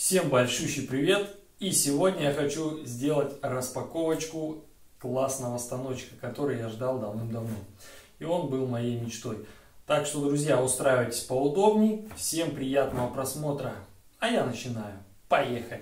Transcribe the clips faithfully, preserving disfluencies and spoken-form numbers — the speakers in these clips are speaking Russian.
Всем большущий привет! И сегодня я хочу сделать распаковочку классного станочка, который я ждал давным-давно. И он был моей мечтой. Так что, друзья, устраивайтесь поудобней. Всем приятного просмотра. А я начинаю. Поехали!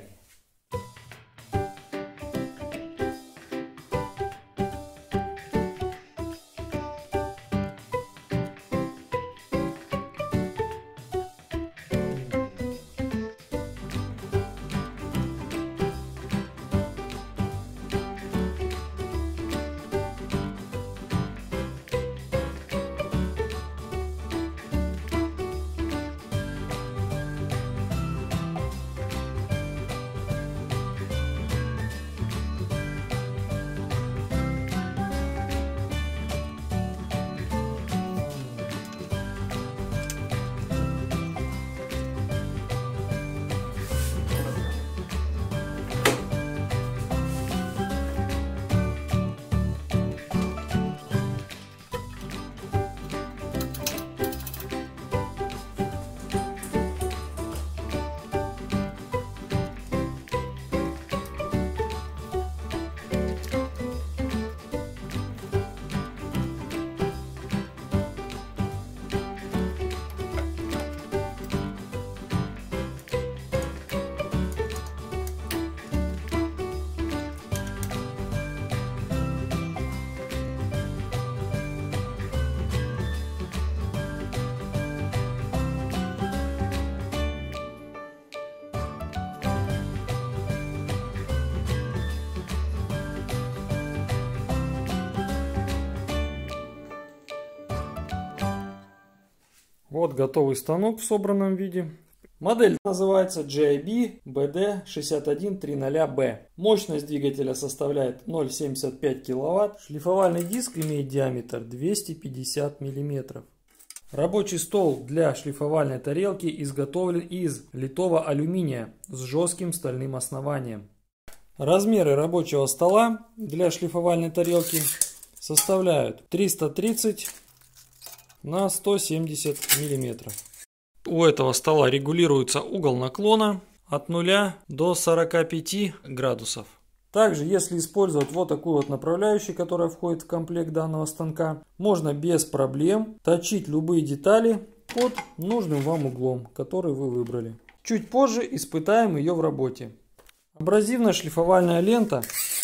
Вот готовый станок в собранном виде. Модель называется джи ай би би ди шесть один три ноль би. Мощность двигателя составляет ноль целых семьдесят пять сотых киловатт. Шлифовальный диск имеет диаметр двести пятьдесят миллиметров. Рабочий стол для шлифовальной тарелки изготовлен из литого алюминия с жестким стальным основанием. Размеры рабочего стола для шлифовальной тарелки составляют триста тридцать на сто семьдесят миллиметров. У этого стола регулируется угол наклона от нуля до сорока пяти градусов. Также, если использовать вот такую вот направляющую, которая входит в комплект данного станка, можно без проблем точить любые детали под нужным вам углом, который вы выбрали. Чуть позже испытаем ее в работе. Абразивная шлифовальная лента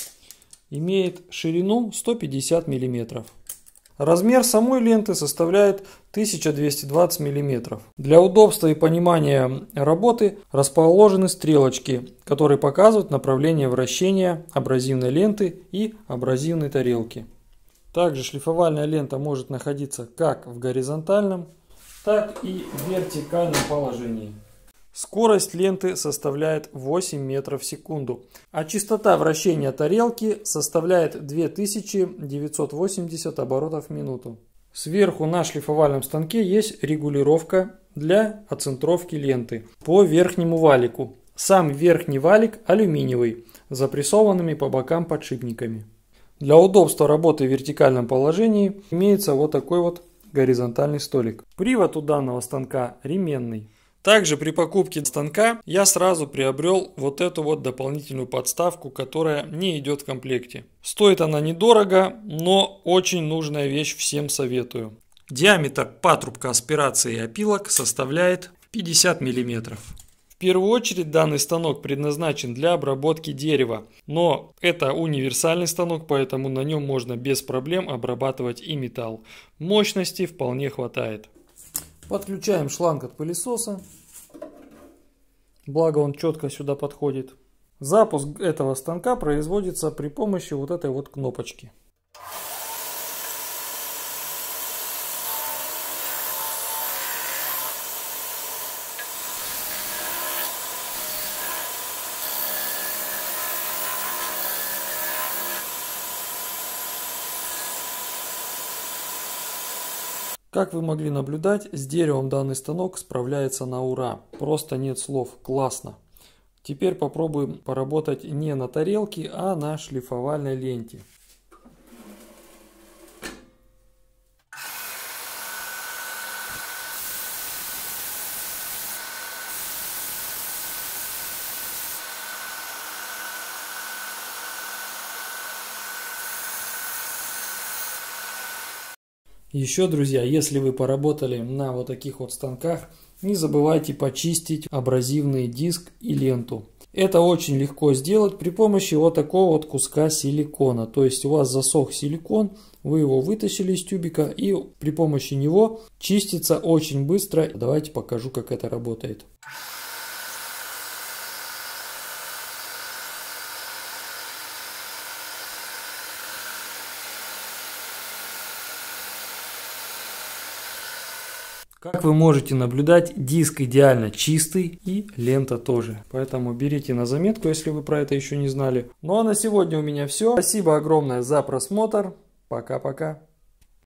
имеет ширину сто пятьдесят миллиметров. Размер самой ленты составляет тысяча двести двадцать миллиметров. Для удобства и понимания работы расположены стрелочки, которые показывают направление вращения абразивной ленты и абразивной тарелки. Также шлифовальная лента может находиться как в горизонтальном, так и в вертикальном положении. Скорость ленты составляет восемь метров в секунду, а частота вращения тарелки составляет две тысячи девятьсот восемьдесят оборотов в минуту. Сверху на шлифовальном станке есть регулировка для оцентровки ленты по верхнему валику. Сам верхний валик алюминиевый, с запрессованными по бокам подшипниками. Для удобства работы в вертикальном положении имеется вот такой вот горизонтальный столик. Привод у данного станка ременный. Также при покупке станка я сразу приобрел вот эту вот дополнительную подставку, которая не идет в комплекте. Стоит она недорого, но очень нужная вещь, всем советую. Диаметр патрубка аспирации опилок составляет пятьдесят миллиметров. В первую очередь данный станок предназначен для обработки дерева, но это универсальный станок, поэтому на нем можно без проблем обрабатывать и металл. Мощности вполне хватает. Подключаем шланг от пылесоса, благо он четко сюда подходит. Запуск этого станка производится при помощи вот этой вот кнопочки. Как вы могли наблюдать, с деревом данный станок справляется на ура. Просто нет слов. Классно. Теперь попробуем поработать не на тарелке, а на шлифовальной ленте. Еще, друзья, если вы поработали на вот таких вот станках, не забывайте почистить абразивный диск и ленту. Это очень легко сделать при помощи вот такого вот куска силикона. То есть у вас засох силикон, вы его вытащили из тюбика и при помощи него чистится очень быстро. Давайте покажу, как это работает. Как вы можете наблюдать, диск идеально чистый и лента тоже. Поэтому берите на заметку, если вы про это еще не знали. Ну а на сегодня у меня все. Спасибо огромное за просмотр. Пока-пока.